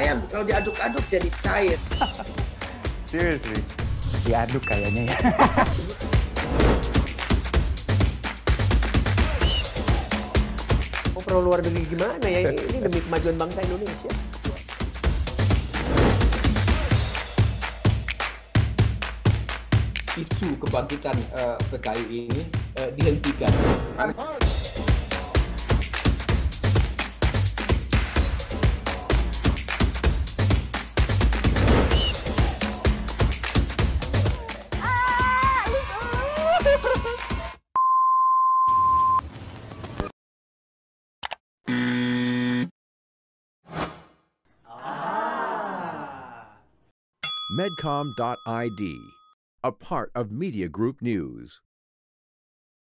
ayam kalau diaduk-aduk jadi cair. Seriously? Diaduk kayaknya ya. Perlu luar negeri gimana ya? Ini demi kemajuan bangsa Indonesia. Isu kebangkitan PKI ini dihentikan. Medcom.id, a part of Media Group News.